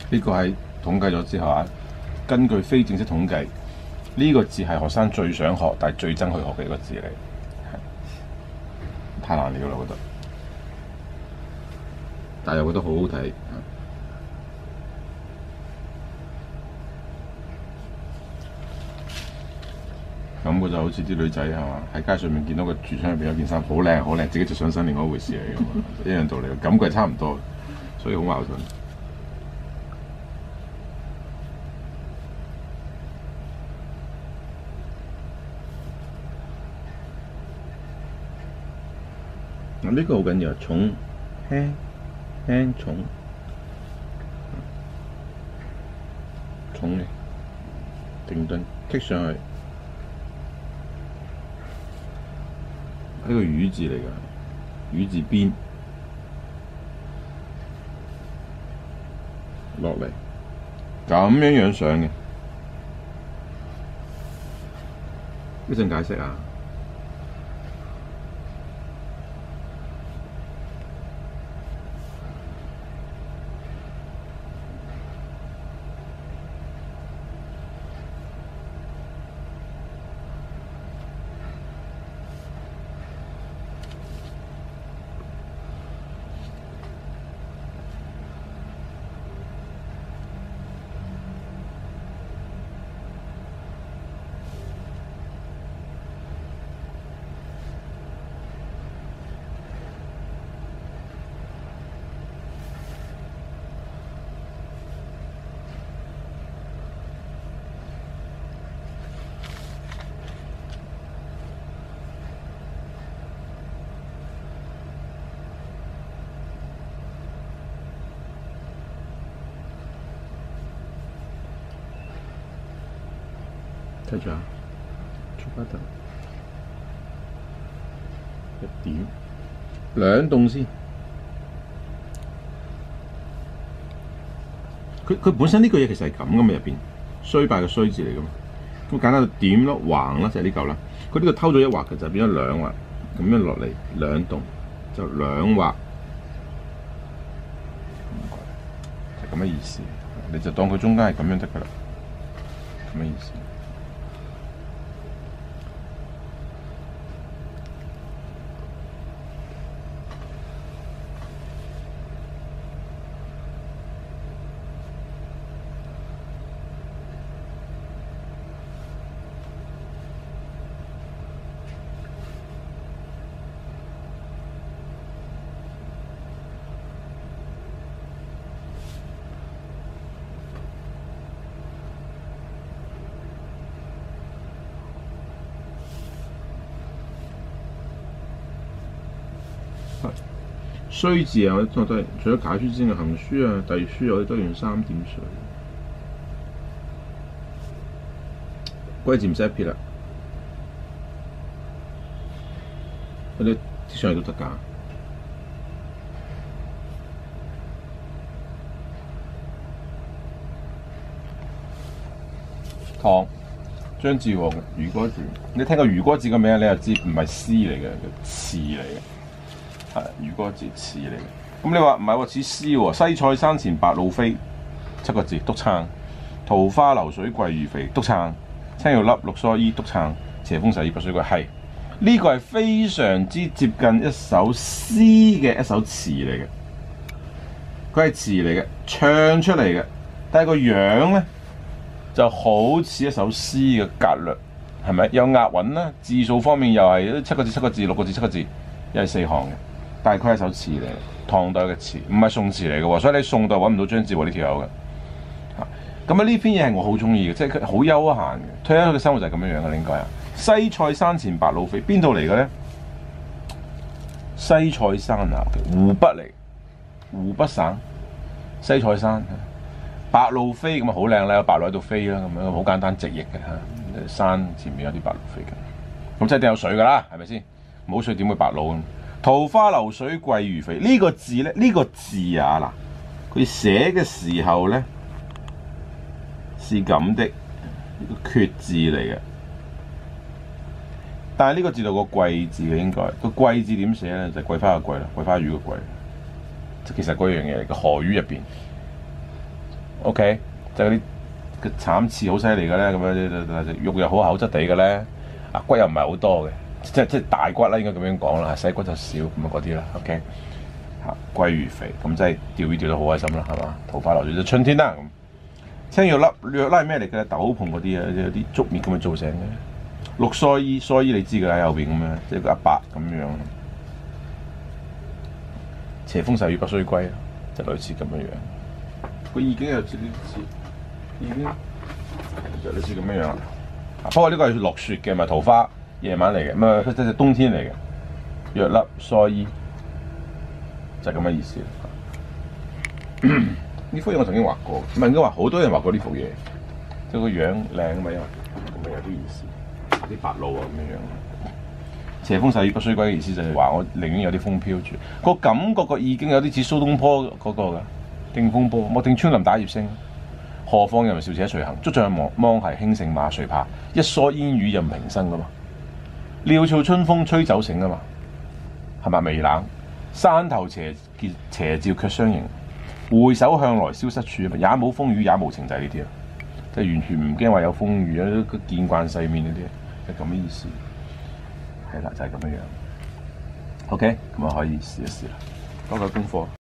呢個係統計咗之後啊，根據非正式統計，呢個字係學生最想學但係最憎去學嘅一個字嚟，太難了啦，我覺得。但係又覺得好好睇。咁佢就好似啲女仔係嘛，喺街上面見到個櫥窗入邊有件衫好靚好靚，自己着上身另外一回事嚟㗎嘛，一樣道理，感覺係差唔多，所以好矛盾。呢個好緊要，重輕輕重重嘅停頓棘上去。呢個雨字嚟㗎，雨字邊落嚟，咁樣上嘅。一陣解釋啊。睇住啊，出發頭一點兩棟先。佢本身呢句嘢其實係咁噶嘛，入邊衰敗嘅衰字嚟噶嘛。咁簡單到點咯，橫啦就係呢嚿啦。佢呢個偷咗一畫嘅就變咗兩畫，咁樣落嚟兩棟就兩畫，就咁嘅意思。你就當佢中間係咁樣得噶啦，咁嘅意思。衰字啊，我都係除咗楷書之外，行書啊、隸書我哋都用3點水。貴字唔使一撇啦，嗰啲貼上嚟都得㗎。唐張志和漁歌字，你聽過漁歌字個名，你就知唔係詩嚟嘅，詞嚟嘅。係漁歌字詞嚟嘅，咁你話唔係喎，似詩喎。西塞山前白鷺飛7個字，篤撐。桃花流水鳜魚肥，篤撐。青玉粒綠蓑衣，篤撐。斜風細雨拔水歸，係呢個係非常之接近一首詩嘅一首詞嚟嘅。佢係詞嚟嘅，唱出嚟嘅，但係個樣咧就好似一首詩嘅格律，係咪？有押韻啦，字數方面又係7個字、7個字、6個字、7個字，又係4行嘅。但係佢係首詞嚟，唐代嘅詞，唔係宋詞嚟嘅喎，所以你宋代揾唔到張志和呢條友嘅。咁啊呢篇嘢係我好中意嘅，即係佢好悠閒嘅，退休嘅生活就係咁樣樣嘅，應該啊。西塞山前白鷺飛，邊度嚟嘅咧？西塞山啊，湖北嚟，湖北省西塞山。白鷺飛咁啊好靚啦，有白鷺喺度飛啦，咁樣好簡單直譯嘅嚇。山前面有啲白鷺飛嘅，咁即係一定有水㗎啦，係咪先？冇水點會白鷺？桃花流水鳜魚肥呢個字咧，呢個字啊嗱，佢寫嘅時候咧是咁的，缺字嚟嘅。但係呢個字度個鳜字嘅應該個鳜字點寫咧？就係桂花嘅桂啦，桂花魚嘅桂，即其實嗰樣嘢嚟嘅河魚入邊。 OK， 就係嗰啲嘅慘刺好犀利嘅咧，咁樣肉又好厚質地嘅咧，啊骨又唔係好多嘅，即係大骨啦，應該咁樣講啦，細骨就少咁啊嗰啲啦。OK， 嚇鮭魚肥，咁真係釣魚釣得好開心啦，係嘛？桃花落咗就春天啦咁。青藥粒係咩嚟嘅？豆蔻嗰啲啊，有啲竹篾咁樣做成嘅。綠蓑衣，蓑衣你知㗎啦，後邊咁樣，即係個阿伯咁樣。斜風細雨不須歸，就類似咁樣樣。個意境又似意境就類似咁樣樣啦。不過呢個係落雪嘅，唔係桃花，夜晚嚟嘅，唔係即係冬天嚟嘅。藥粒蓑衣就係咁嘅意思。呢幅嘢我曾經畫過，唔係應該話好多人畫過呢幅嘢，即係個樣靚啊嘛，因為咁咪有啲意思，啲白鷺啊咁樣樣。斜風細雨不須歸嘅意思就係話我寧願有啲風飄住，個感覺個意境有啲似蘇東坡嗰個㗎，定風波，莫聽穿林打葉聲，何況人少且隨行，竹杖芒係輕勝馬，誰怕？一蓑煙雨任平生㗎嘛，料峭春風吹酒醒啊嘛，係咪微冷？山頭斜照卻相迎。回首向來蕭瑟處，也冇風雨也無情，就係呢啲啊，即係完全唔驚話有風雨啊，都見慣世面嗰啲，係咁嘅意思。係啦，就係咁樣樣。OK，咁啊可以試一試啦，多個功課。